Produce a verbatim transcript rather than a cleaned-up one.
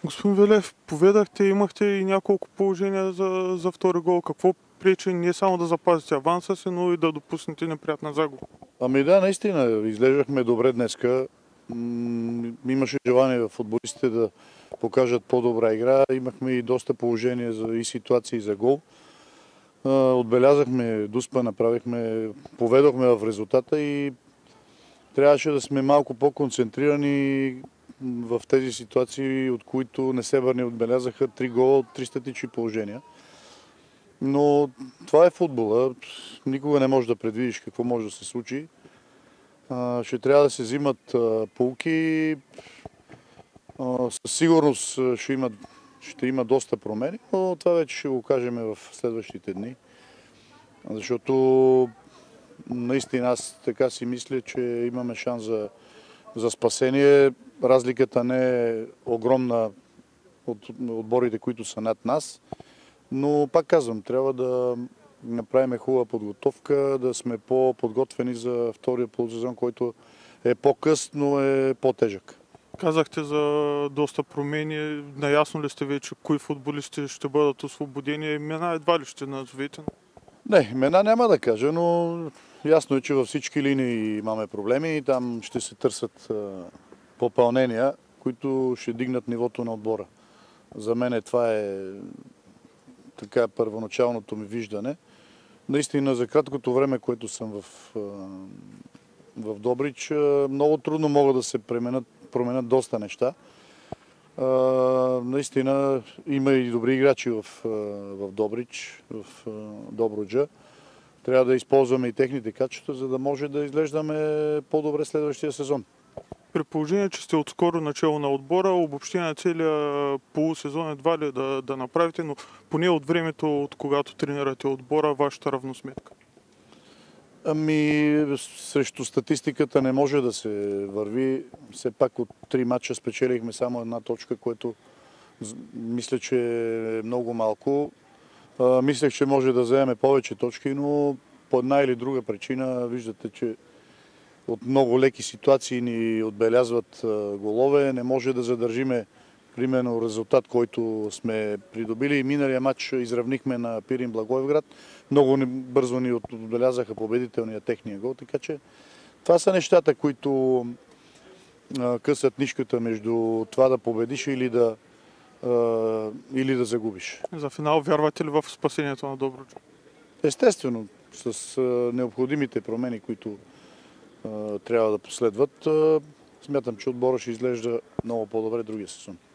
Господин Велев, поведахте, имахте и няколко положения за, за втори гол. Какво пречи не само да запазите аванса си, но и да допуснете неприятна загуба? Ами да, наистина, изглеждахме добре днеска. М, Имаше желание в футболистите да покажат по-добра игра. Имахме и доста положения за, и ситуации за гол. А, Отбелязахме дуспа, направихме, поведохме в резултата и трябваше да сме малко по-концентрирани в тези ситуации, от които не се върне отбелязаха три гола от три статични положения. Но това е футбола. Никога не можеш да предвидиш какво може да се случи. А, Ще трябва да се взимат а, поуки. А, Със сигурност а, ще има, ще има доста промени, но това вече ще го кажем в следващите дни. Защото наистина аз така си мисля, че имаме шанс за, за спасение. Разликата не е огромна от отборите, които са над нас. Но пак казвам, трябва да направим хубава подготовка, да сме по-подготвени за втория полусезон, който е по-къс, но е по-тежък. Казахте за доста промени. Наясно ли сте вече кои футболисти ще бъдат освободени? Имена едва ли ще назовете? Не, имена няма да кажа, но ясно е, че във всички линии имаме проблеми и там ще се търсят попълнения, които ще дигнат нивото на отбора. За мен това е така първоначалното ми виждане. Наистина за краткото време, което съм в, в Добрич, много трудно могат да се променят, променят доста неща. Наистина има и добри играчи в, в Добрич, в Добруджа. Трябва да използваме и техните качества, за да може да изглеждаме по-добре следващия сезон. При положение, че сте отскоро начало на отбора, обобщение на целия полусезон едва ли да, да направите, но поне от времето, от когато тренирате отбора, вашата равносметка. Ами, срещу статистиката не може да се върви. Все пак от три матча спечелихме само една точка, което мисля, че е много малко. А, мислех, че може да вземем повече точки, но по една или друга причина виждате, че от много леки ситуации ни отбелязват голове. Не може да задържиме примерно резултат, който сме придобили. Миналия матч изравнихме на Пирин Благоевград. Много бързо ни отбелязаха победителния техния гол, така че това са нещата, които късат нишката между това да победиш или да, или да загубиш. За финал вярвате ли в спасението на Добруджа? Естествено, с необходимите промени, които трябва да последват, смятам, че отбора ще изглежда много по-добре другия сезон.